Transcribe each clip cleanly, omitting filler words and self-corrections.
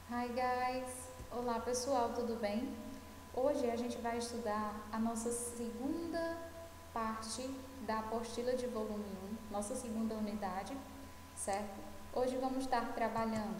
Hi guys! Olá pessoal, tudo bem? Hoje a gente vai estudar a nossa segunda parte da apostila de volume 1, nossa segunda unidade, certo? Hoje vamos estar trabalhando,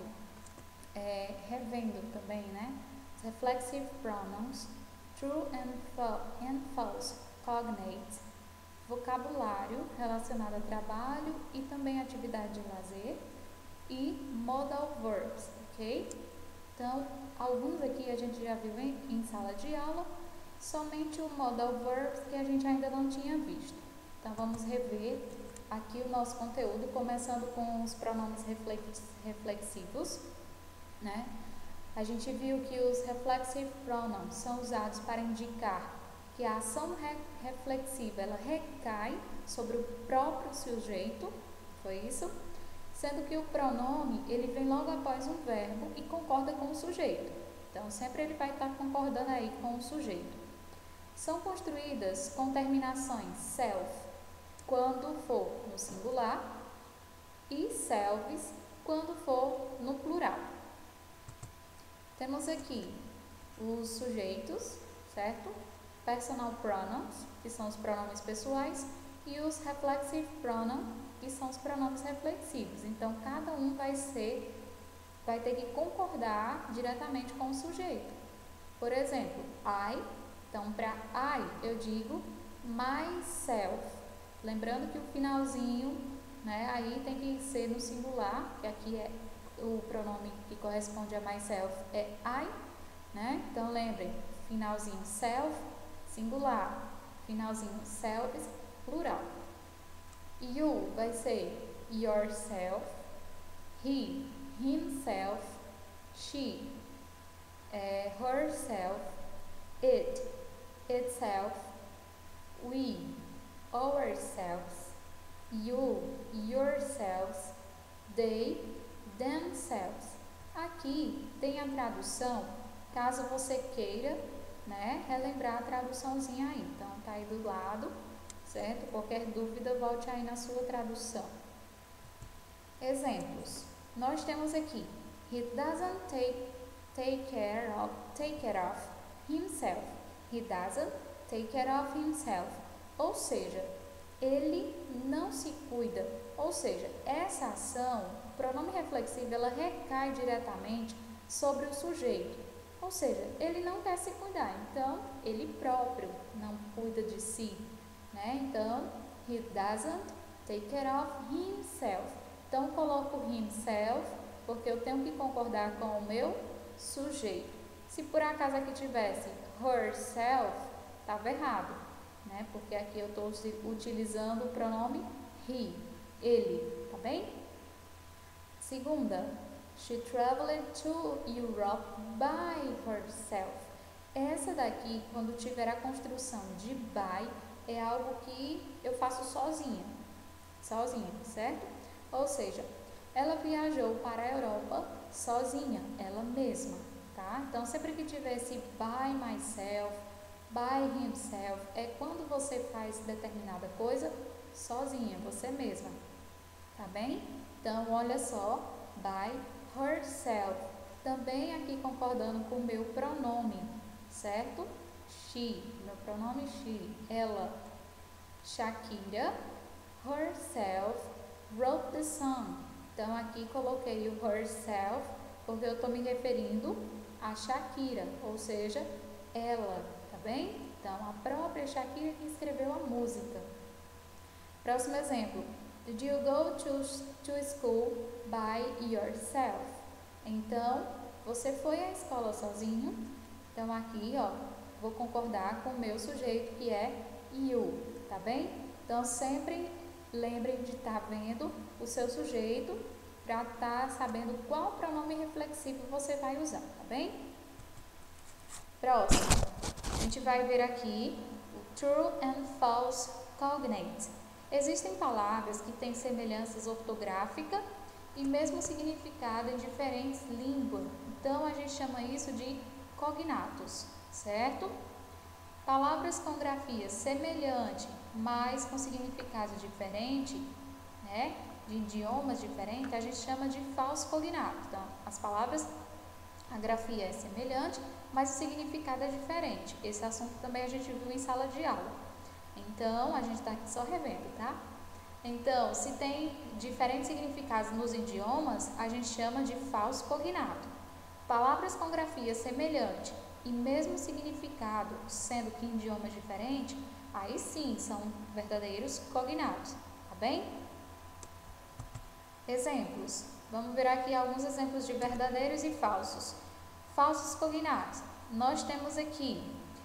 revendo também, né? Reflexive pronouns, true and false cognates, vocabulário relacionado a trabalho e também atividade de lazer e modal verbs, ok? Então, alguns aqui a gente já viu em sala de aula, somente o modal verbs que a gente ainda não tinha visto. Então, vamos rever aqui o nosso conteúdo, começando com os pronomes reflexivos, né? A gente viu que os reflexive pronouns são usados para indicar que a ação reflexiva ela recai sobre o próprio sujeito, foi isso? Sendo que o pronome, ele vem logo após um verbo e concorda com o sujeito. Então, sempre ele vai estar concordando aí com o sujeito. São construídas com terminações self, quando for no singular, e selves, quando for no plural. Temos aqui os sujeitos, certo? Personal pronouns, que são os pronomes pessoais, e os reflexive pronouns, que são os pronomes reflexivos. Então, cada um vai ter que concordar diretamente com o sujeito. Por exemplo, I, então para I eu digo myself. Lembrando que o finalzinho, né, aí tem que ser no singular, que aqui é o pronome que corresponde a myself é I, né? Então lembrem, finalzinho self, singular, finalzinho selves, plural. You vai ser yourself, he, himself, she, herself, it, itself, we, ourselves, you, yourselves, they, themselves. Aqui tem a tradução, caso você queira, né, relembrar a traduçãozinha aí. Então, tá aí do lado, certo? Qualquer dúvida, volte aí na sua tradução. Exemplos. Nós temos aqui, he doesn't take care of himself. He doesn't take care of himself. Ou seja, ele não se cuida. Ou seja, essa ação, o pronome reflexivo, ela recai diretamente sobre o sujeito. Ou seja, ele não quer se cuidar, então ele próprio não cuida de si, né? Então, he doesn't take care of himself. Então, coloco himself, porque eu tenho que concordar com o meu sujeito. Se por acaso aqui tivesse herself, estava errado, né? Porque aqui eu estou utilizando o pronome he, ele, tá bem? Segunda, she traveled to Europe by herself. Essa daqui, quando tiver a construção de by, é algo que eu faço sozinha, certo? Ou seja, ela viajou para a Europa sozinha, ela mesma, tá? Então, sempre que tiver esse by myself, by himself, é quando você faz determinada coisa sozinha, você mesma, tá bem? Então, olha só, by herself, também aqui concordando com o meu pronome, certo? She, meu pronome she, ela, Shakira, herself, wrote the song. Então, aqui coloquei o herself, porque eu estou me referindo a Shakira, ou seja, ela, tá bem? Então, a própria Shakira que escreveu a música. Próximo exemplo. Did you go to school by yourself? Então, você foi à escola sozinho? Então, aqui, ó, vou concordar com o meu sujeito, que é you, tá bem? Então, sempre lembrem de estar vendo o seu sujeito para estar sabendo qual pronome reflexivo você vai usar, tá bem? Próximo, a gente vai ver aqui o true and false cognate. Existem palavras que têm semelhanças ortográficas e mesmo significado em diferentes línguas. Então, a gente chama isso de cognatos, certo? Palavras com grafia semelhante, mas com significado diferente, né, de idiomas diferentes, a gente chama de falso cognato. Então, as palavras A grafia é semelhante, mas o significado é diferente. Esse assunto também a gente viu em sala de aula. Então, a gente está aqui só revendo, tá? Então, se tem diferentes significados nos idiomas, a gente chama de falso cognato. Palavras com grafia semelhante e mesmo significado, sendo que em idiomas diferentes, aí sim são verdadeiros cognatos, tá bem? Exemplos. Vamos ver aqui alguns exemplos de verdadeiros e falsos. Falsos cognatos. Nós temos aqui,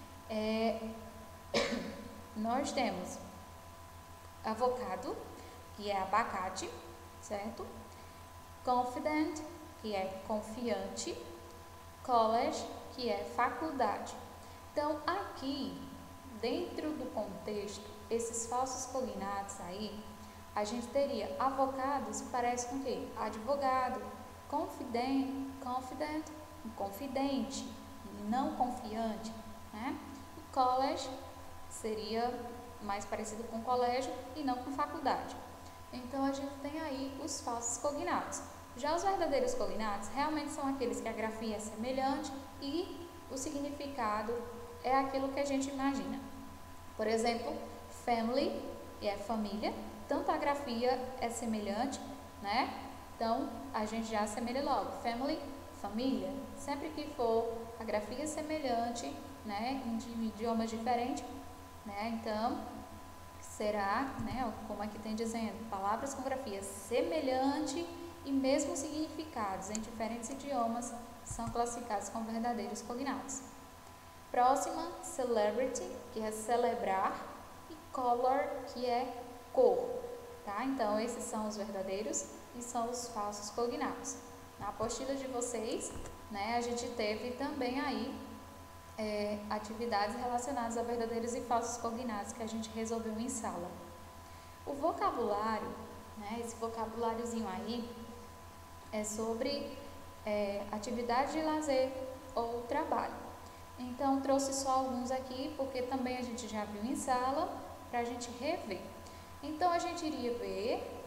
nós temos avocado, que é abacate, certo? Confident, que é confiante. College, que é faculdade. Então, aqui, dentro do contexto, esses falsos cognatos aí, a gente teria avocados, parece com o quê? Advogado, confident, confidente, não confiante, né? E college seria mais parecido com colégio e não com faculdade. Então, a gente tem aí os falsos cognatos. Já os verdadeiros cognatos realmente são aqueles que a grafia é semelhante e o significado é aquilo que a gente imagina. Por exemplo, family é família, tanto a grafia é semelhante, né? Então, a gente já assemelha logo. Family, família. Sempre que for a grafia semelhante, né, em idiomas diferentes, né? Então, será, né, como aqui tem dizendo, palavras com grafia semelhante e mesmo significados em diferentes idiomas são classificados como verdadeiros cognatos. Próxima, celebrity, que é celebrar, e color, que é cor, tá? Então, esses são os verdadeiros e são os falsos cognatos. Na apostila de vocês, né, a gente teve também aí atividades relacionadas a verdadeiros e falsos cognatos que a gente resolveu em sala. O vocabulário, né, esse vocabuláriozinho aí, é sobre atividade de lazer ou trabalho. Então, trouxe só alguns aqui, porque também a gente já viu em sala, para a gente rever. Então, a gente iria ver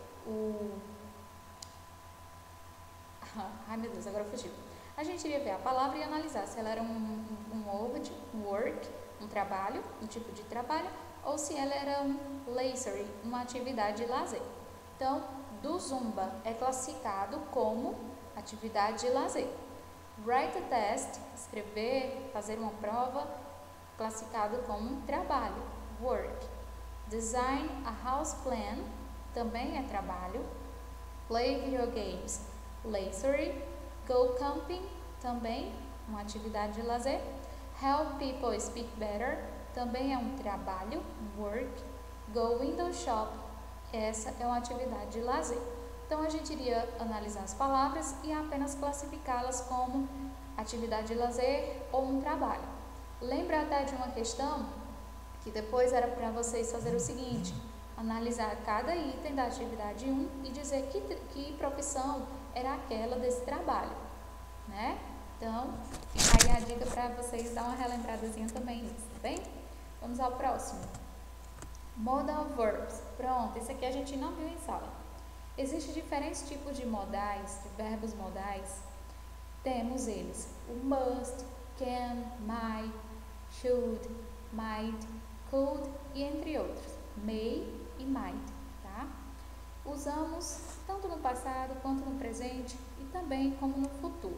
ai meu Deus, agora fugiu. A gente iria ver a palavra e analisar se ela era um work, um trabalho, um tipo de trabalho, ou se ela era um leisure, uma atividade de lazer. Então, do Zumba é classificado como atividade de lazer. Write a test, escrever, fazer uma prova, classificado como um trabalho, work. Design a house plan, também é trabalho. Play video games, leisure. Go camping, também uma atividade de lazer. Help people speak better, também é um trabalho, work. Go window shop, essa é uma atividade de lazer. Então, a gente iria analisar as palavras e apenas classificá-las como atividade de lazer ou um trabalho. Lembra até de uma questão que depois era para vocês fazerem o seguinte: analisar cada item da atividade 1 e dizer que profissão era aquela desse trabalho, né? Então, fica aí a dica para vocês dar uma relembradazinha também nisso, tá bem? Vamos ao próximo. Modal verbs. Pronto, esse aqui a gente não viu em sala. Existem diferentes tipos de modais, de verbos modais. Temos eles: o must, can, might, should, might, could e entre outros. May e might, tá? Usamos tanto no passado quanto no presente e também como no futuro.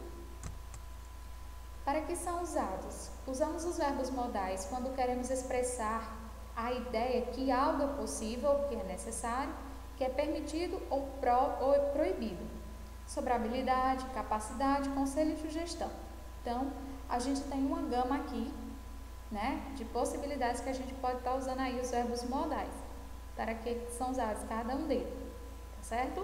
Para que são usados? Usamos os verbos modais quando queremos expressar a ideia que algo é possível, que é necessário, que é permitido ou é proibido. Sobre habilidade, capacidade, conselho e sugestão. Então, a gente tem uma gama aqui, né, de possibilidades que a gente pode estar usando aí os verbos modais. Para que são usados cada um deles, tá certo?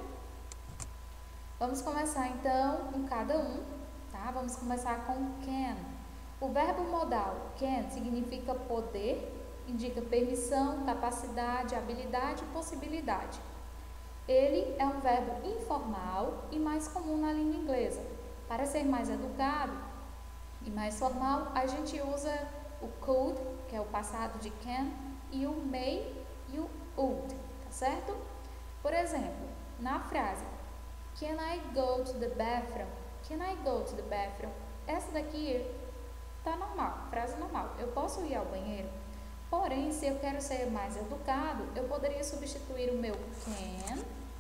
Vamos começar então com cada um, tá? Vamos começar com can. O verbo modal can significa poder, indica permissão, capacidade, habilidade e possibilidade. Ele é um verbo informal e mais comum na língua inglesa. Para ser mais educado e mais formal, a gente usa o could, que é o passado de can, e o may e o would, tá certo? Por exemplo, na frase Can I go to the bathroom? Can I go to the bathroom? essa daqui tá normal, frase normal. Eu posso ir ao banheiro? Porém, se eu quero ser mais educado, eu poderia substituir o meu can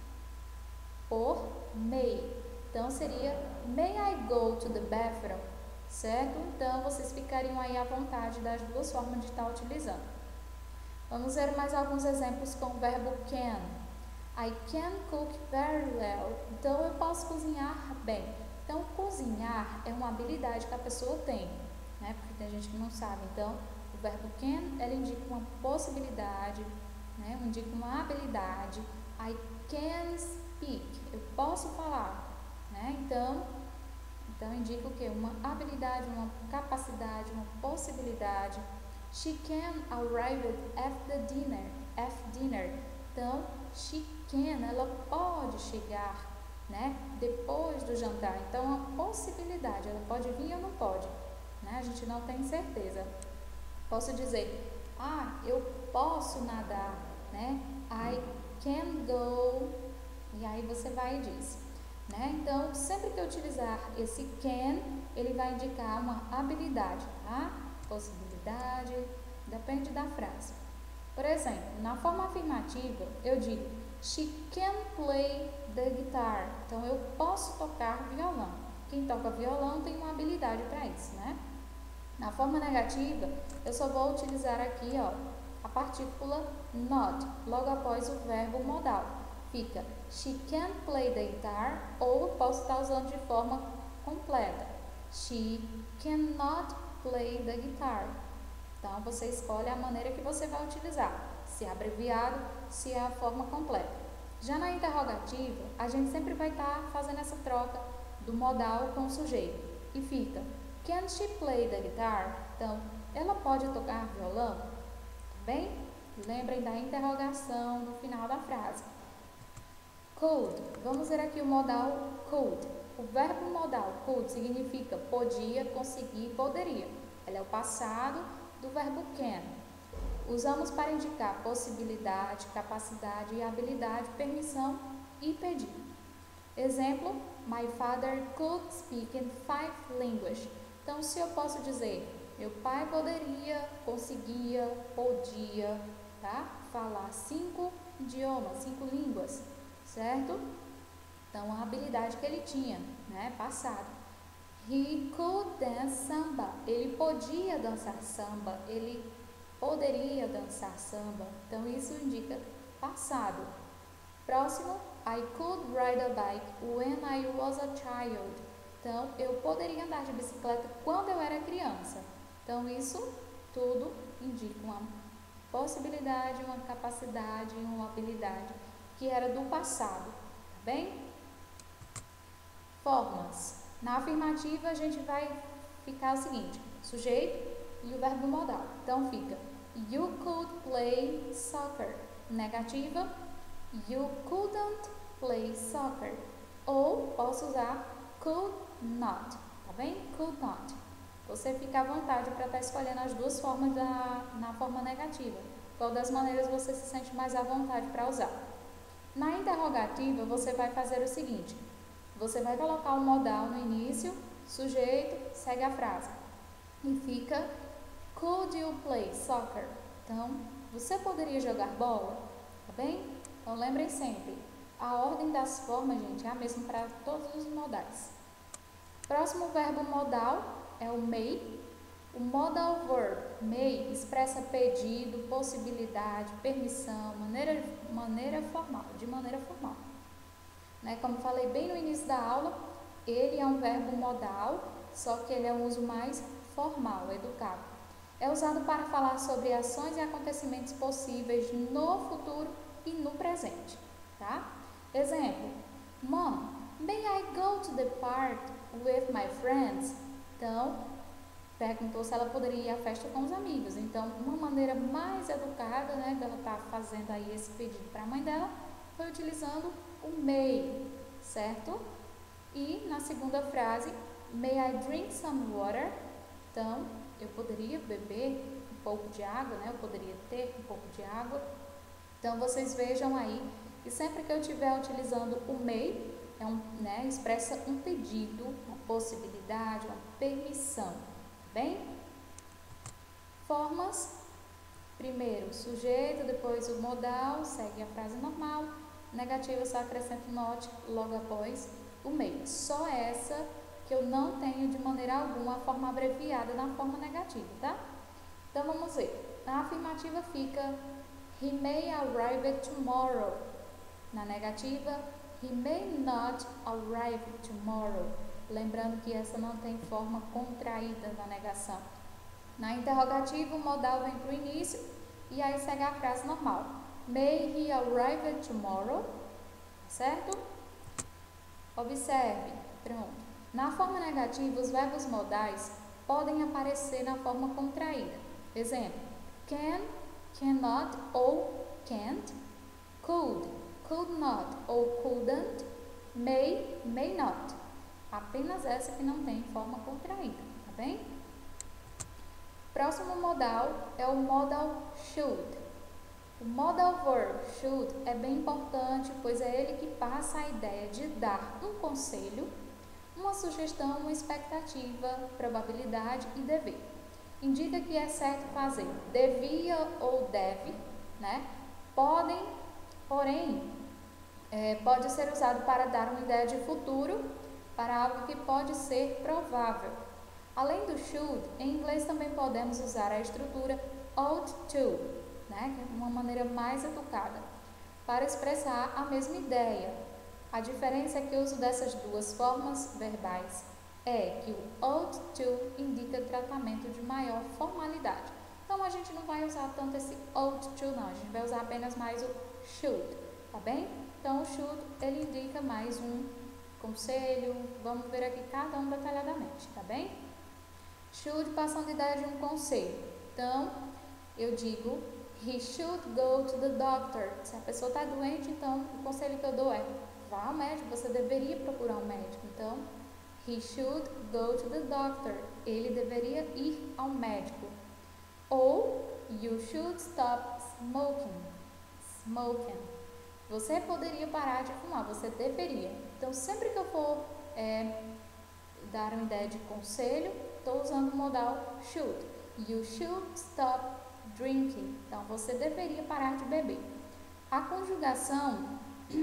por may. Então, seria may I go to the bathroom? Certo? Então, vocês ficariam aí à vontade das duas formas de estar utilizando. Vamos ver mais alguns exemplos com o verbo can. I can cook very well. Então, eu posso cozinhar bem. Então, cozinhar é uma habilidade que a pessoa tem, né? Porque tem gente que não sabe. Então, o verbo can, ele indica uma possibilidade, né? Indica uma habilidade. I can speak. Eu posso falar, né? Então indica o que? Uma habilidade, uma capacidade, uma possibilidade. She can arrive after dinner. Então, she can, ela pode chegar, né? Depois do jantar. Então, é uma possibilidade. Ela pode vir ou não pode, né? A gente não tem certeza. Posso dizer, eu posso nadar, né? I can go. E aí você vai e diz, né? Então, sempre que eu utilizar esse can, ele vai indicar uma habilidade, tá? Possibilidade, depende da frase. Por exemplo, na forma afirmativa, eu digo, she can play the guitar. Então, eu posso tocar violão. Quem toca violão tem uma habilidade para isso, né? Na forma negativa, eu só vou utilizar aqui, a partícula not, logo após o verbo modal. Fica, she can play the guitar, ou posso estar usando de forma completa. She cannot play the guitar. Então, você escolhe a maneira que você vai utilizar, se é abreviado, se é a forma completa. Já na interrogativa, a gente sempre vai estar fazendo essa troca do modal com o sujeito. E fica, can she play the guitar? Então, ela pode tocar violão? Tá bem? Lembrem da interrogação no final da frase. Could. Vamos ver aqui o modal could. O verbo modal could significa podia, conseguir, poderia. Ele é o passado do verbo can. Usamos para indicar possibilidade, capacidade, habilidade, permissão e pedido. Exemplo, my father could speak in 5 languages. Então, se eu posso dizer, meu pai poderia, conseguia, podia, tá? Falar 5 idiomas, 5 línguas, certo? Então, a habilidade que ele tinha, né? Passado. He could dance samba. Ele podia dançar samba. Ele poderia dançar samba. Então, isso indica passado. Próximo, I could ride a bike when I was a child. Então, eu poderia andar de bicicleta quando eu era criança. Então, isso tudo indica uma possibilidade, uma capacidade, uma habilidade que era do passado, tá bem? Formas. Na afirmativa, a gente vai ficar o seguinte, sujeito e o verbo modal. Então, fica, you could play soccer. Negativa, you couldn't play soccer. Ou, posso usar could not, tá bem? Could not. Você fica à vontade para estar escolhendo as duas formas na forma negativa. Qual das maneiras você se sente mais à vontade para usar. Na interrogativa, você vai fazer o seguinte. Você vai colocar o modal no início, sujeito, segue a frase. E fica, could you play soccer? Então, você poderia jogar bola? Tá bem? Então, lembrem sempre, a ordem das formas, gente, é a mesma para todos os modais. Próximo verbo modal é o may. O modal verb may expressa pedido, possibilidade, permissão, maneira formal, de maneira formal. Né? Como falei bem no início da aula, ele é um verbo modal, só que ele é um uso mais formal, educado. É usado para falar sobre ações e acontecimentos possíveis no futuro e no presente. Tá? Exemplo, Mom, may I go to the park with my friends? Então, perguntou se ela poderia ir à festa com os amigos. Então, uma maneira mais educada, né, dela estar fazendo aí esse pedido para a mãe dela, foi utilizando o may, certo? E na segunda frase, may I drink some water? Então, eu poderia beber um pouco de água, né? Eu poderia ter um pouco de água. Então, vocês vejam aí que sempre que eu estiver utilizando o may, expressa um pedido, uma possibilidade, uma permissão, bem? Formas, primeiro o sujeito, depois o modal, segue a frase normal, negativa só acrescenta o not logo após o made. Só essa que eu não tenho de maneira alguma a forma abreviada na forma negativa, tá? Então vamos ver. Na afirmativa fica he may arrive tomorrow. Na negativa, he may not arrive tomorrow. Lembrando que essa não tem forma contraída na negação. Na interrogativa, o modal vem para o início e aí segue a frase normal. May he arrive tomorrow? Certo? Observe. Pronto. Na forma negativa, os verbos modais podem aparecer na forma contraída. Exemplo, can, cannot ou can't, could, could not ou couldn't, may not. Apenas essa que não tem forma contraída, tá bem? Próximo modal é o modal should. O modal verb should é bem importante, pois é ele que passa a ideia de dar um conselho, uma sugestão, uma expectativa, probabilidade e dever. Indica que é certo fazer devia ou deve, né? Porém, pode ser usado para dar uma ideia de futuro, para algo que pode ser provável. Além do should, em inglês também podemos usar a estrutura ought to, né? Que é uma maneira mais educada, para expressar a mesma ideia. A diferença é que o uso dessas duas formas verbais é que o ought to indica tratamento de maior formalidade. Então, a gente não vai usar tanto esse ought to, não. A gente vai usar apenas mais o should, tá bem? Então, o should, ele indica mais um conselho. Vamos ver aqui cada um detalhadamente, tá bem? Should passando a ideia de um conselho. Então, eu digo, he should go to the doctor. Se a pessoa está doente, então, o conselho que eu dou é, vá ao médico, você deveria procurar um médico. Então, he should go to the doctor. Ele deveria ir ao médico. Ou, you should stop smoking. Smoking. Você poderia parar de fumar, você deveria. Então, sempre que eu for dar uma ideia de conselho, estou usando o modal should. You should stop drinking. Então, você deveria parar de beber. A conjugação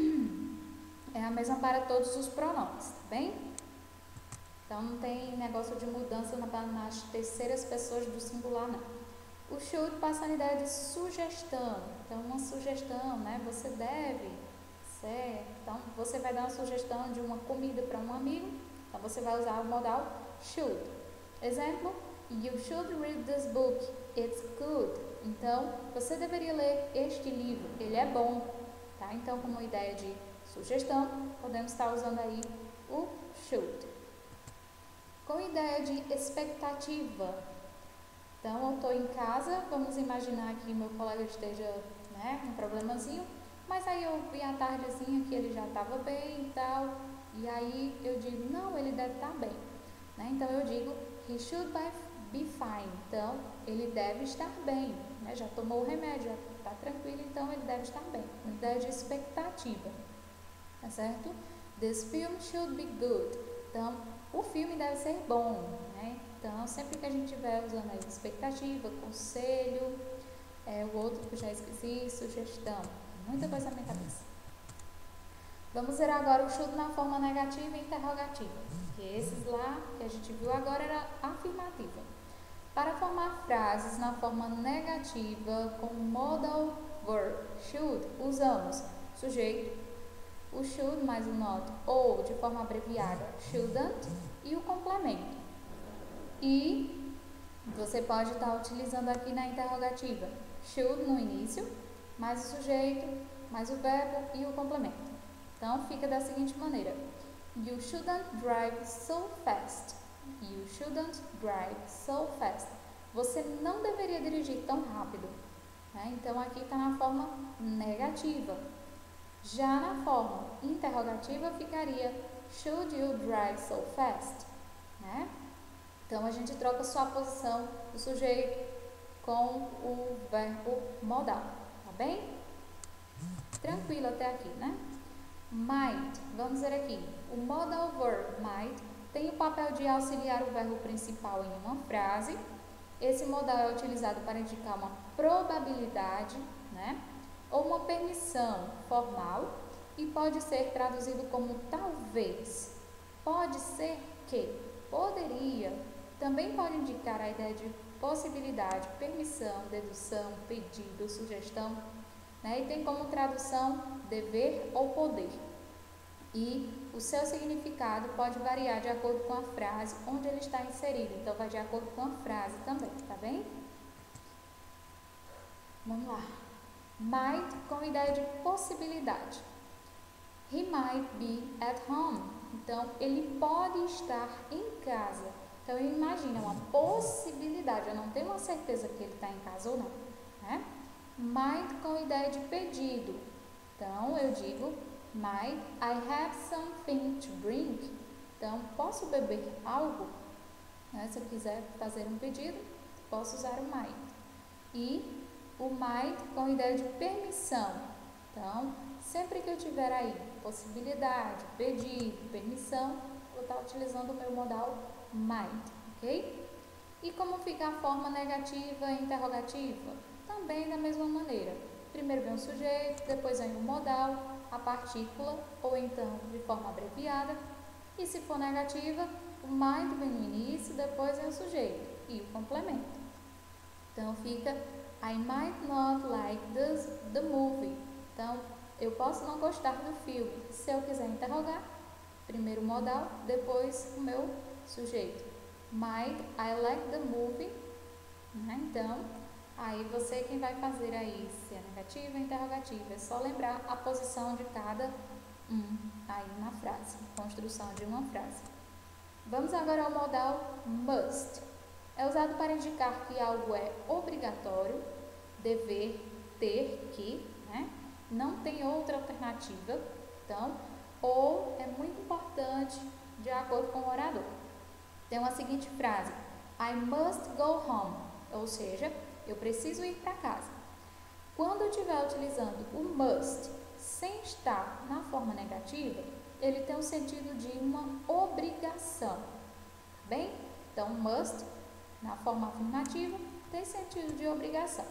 é a mesma para todos os pronomes, tá bem? Então, não tem negócio de mudança nas terceiras pessoas do singular, não. O should passa a ideia de sugestão. Então, uma sugestão, né? Você deve, certo? Então, você vai dar uma sugestão de uma comida para um amigo. Então, você vai usar o modal should. Exemplo, you should read this book. It's good. Então, você deveria ler este livro. Ele é bom, tá? Então, como ideia de sugestão, podemos estar usando aí o should. Com ideia de expectativa. Então, eu estou em casa, vamos imaginar que meu colega esteja, né, com um problemazinho, mas aí eu vi à tardezinha que ele já estava bem e tal, e aí eu digo, não, ele deve estar bem, né? Então, eu digo, he should be fine. Então, ele deve estar bem, né? Já tomou o remédio, já está tranquilo, então ele deve estar bem. Uma ideia de expectativa, tá certo? This film should be good. Então, o filme deve ser bom, né? Então, sempre que a gente estiver usando aí expectativa, conselho, o outro que eu já esqueci, sugestão, muita coisa na minha cabeça. Vamos ver agora o should na forma negativa e interrogativa, que esses lá que a gente viu agora era afirmativa. Para formar frases na forma negativa com modal verb should, usamos sujeito, o should mais o not, ou de forma abreviada, shouldn't, e o complemento. E você pode estar utilizando aqui na interrogativa should no início, mais o sujeito, mais o verbo e o complemento. Então, fica da seguinte maneira. You shouldn't drive so fast. You shouldn't drive so fast. Você não deveria dirigir tão rápido, né? Então, aqui está na forma negativa. Já na forma interrogativa, ficaria should you drive so fast? Né? Então, a gente troca só a posição do sujeito com o verbo modal, tá bem? Tranquilo até aqui, né? Might, vamos ver aqui. O modal verb might tem o papel de auxiliar o verbo principal em uma frase. Esse modal é utilizado para indicar uma probabilidade, né? Ou uma permissão formal e pode ser traduzido como talvez, pode ser que, poderia. Também pode indicar a ideia de possibilidade, permissão, dedução, pedido, sugestão, né? E tem como tradução dever ou poder. E o seu significado pode variar de acordo com a frase onde ele está inserido. Então, vai de acordo com a frase também, tá bem? Vamos lá. Might com ideia de possibilidade. He might be at home. Então, ele pode estar em casa. Então, imagina uma possibilidade. Eu não tenho uma certeza que ele está em casa ou não, né? Might com ideia de pedido. Então, eu digo, might I have something to drink? Então, posso beber algo? Né? Se eu quiser fazer um pedido, posso usar o might. E o might com ideia de permissão. Então, sempre que eu tiver aí possibilidade, pedido, permissão, vou estar utilizando o meu modal might, ok? E como fica a forma negativa e interrogativa? Também da mesma maneira. Primeiro vem o sujeito, depois vem o modal, a partícula, ou então de forma abreviada. E se for negativa, o might vem no início, depois vem o sujeito e o complemento. Então fica I might not like the movie. Então, eu posso não gostar do filme. Se eu quiser interrogar, primeiro o modal, depois o meu sujeito. Might I like the movie? Né? Então, aí você quem vai fazer aí se é negativa ou interrogativa. É só lembrar a posição de cada aí na frase, construção de uma frase. Vamos agora ao modal must. É usado para indicar que algo é obrigatório, dever, ter que, né? Não tem outra alternativa. Então, ou é muito importante de acordo com o orador. Tem uma seguinte frase: I must go home, ou seja, eu preciso ir para casa. Quando eu estiver utilizando o must sem estar na forma negativa, ele tem o sentido de uma obrigação, tá bem? Então, must, na forma afirmativa, tem sentido de obrigação.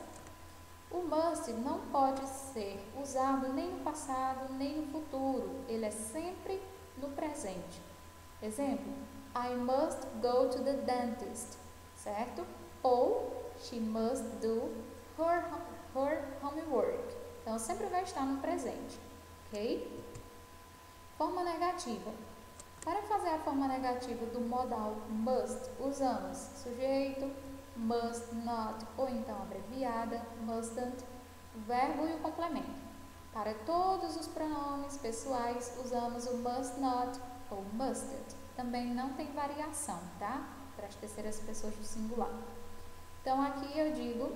O must não pode ser usado nem no passado, nem no futuro. Ele é sempre no presente. Exemplo, I must go to the dentist, certo? Ou she must do her homework. Então, sempre vai estar no presente, ok? Forma negativa. Para fazer a forma negativa do modal must, usamos sujeito, must not, ou então abreviada, mustn't, o verbo e o complemento. Para todos os pronomes pessoais, usamos o must not ou mustn't. Também não tem variação, tá? Para as terceiras pessoas do singular. Então, aqui eu digo,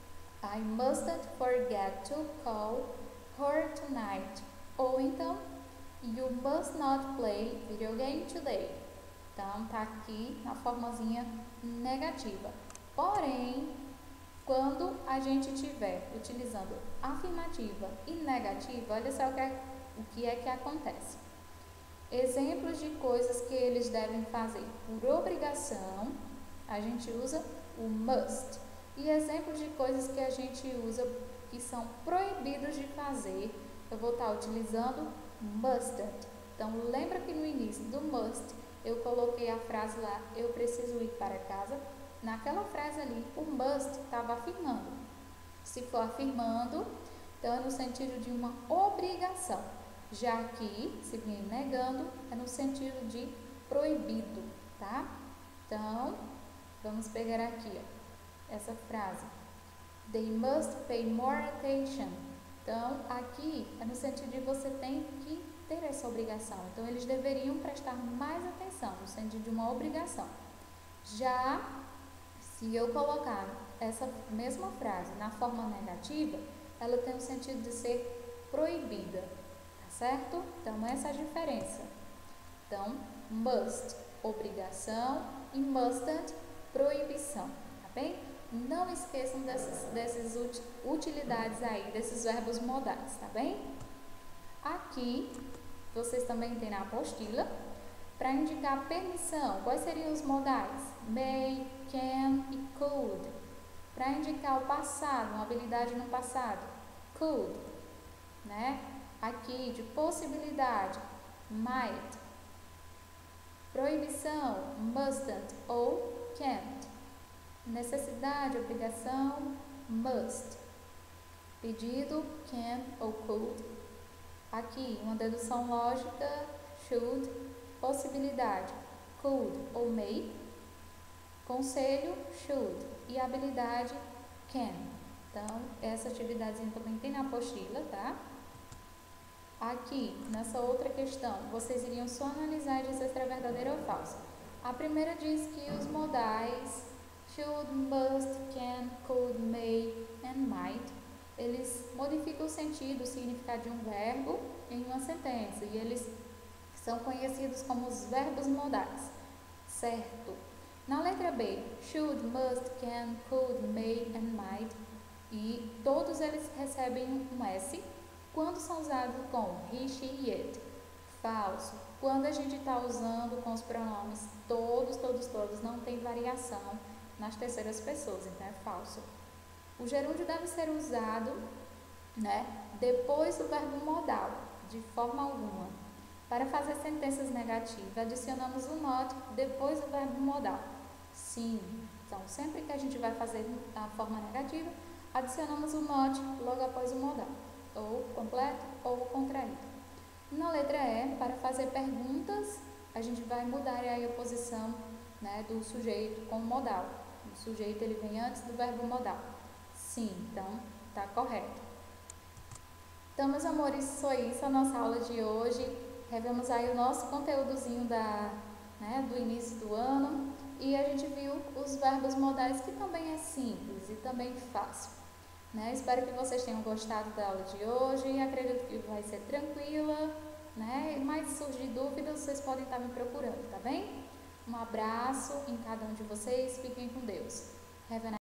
I mustn't forget to call her tonight. Ou então, you must not play video game today. Então, tá aqui na formazinha negativa. Porém, quando a gente estiver utilizando afirmativa e negativa, olha só o que é que acontece. Exemplos de coisas que eles devem fazer por obrigação, a gente usa o must. E exemplos de coisas que a gente usa que são proibidos de fazer, eu vou estar utilizando mustn't. Então, lembra que no início do must, eu coloquei a frase lá, eu preciso ir para casa. Naquela frase ali, o must estava afirmando. Se for afirmando, então é no sentido de uma obrigação. Já que, se vier negando, é no sentido de proibido, tá? Então, vamos pegar aqui, ó, essa frase. They must pay more attention. Então, aqui é no sentido de você tem que ter essa obrigação. Então, eles deveriam prestar mais atenção, no sentido de uma obrigação. Já se eu colocar essa mesma frase na forma negativa, ela tem o sentido de ser proibida, tá certo? Então, essa é a diferença. Então, must, obrigação, e mustn't, proibição, tá bem? Não esqueçam dessas utilidades aí, desses verbos modais, tá bem? Aqui, vocês também têm na apostila Para indicar permissão, quais seriam os modais? May, can e could. Para indicar o passado, uma habilidade no passado, could, né? Aqui, de possibilidade, might. Proibição, mustn't ou can't. Necessidade, obrigação, must. Pedido, can ou could. Aqui, uma dedução lógica, should. Possibilidade, could ou may. Conselho, should. E habilidade, can. Então, essa atividadezinha também tem na apostila, tá? Aqui, nessa outra questão, vocês iriam só analisar e dizer se é verdadeiro ou falso. A primeira diz que os modais should, must, can, could, may and might, eles modificam o sentido, o significado de um verbo em uma sentença. E eles são conhecidos como os verbos modais, certo? Na letra B, should, must, can, could, may and might, e todos eles recebem um S quando são usados com he, she e it. Falso. Quando a gente está usando com os pronomes todos, não tem variação nas terceiras pessoas, então é falso. O gerúndio deve ser usado, né, depois do verbo modal, de forma alguma. Para fazer sentenças negativas, adicionamos o not depois do verbo modal. Sim. Então, sempre que a gente vai fazer a forma negativa, adicionamos o not logo após o modal, ou completo ou contraído. Na letra E, para fazer perguntas, a gente vai mudar aí a posição, né, do sujeito com o modal. O sujeito ele vem antes do verbo modal. Sim, então tá correto. Então, meus amores, foi isso a nossa aula de hoje. Revemos aí o nosso conteúdozinho do início do ano. E a gente viu os verbos modais, que também é simples e também fácil. Né? Espero que vocês tenham gostado da aula de hoje. Acredito que vai ser tranquila, né? Mas se surgir dúvidas, vocês podem estar me procurando, tá bem? Um abraço em cada um de vocês. Fiquem com Deus. Have a nice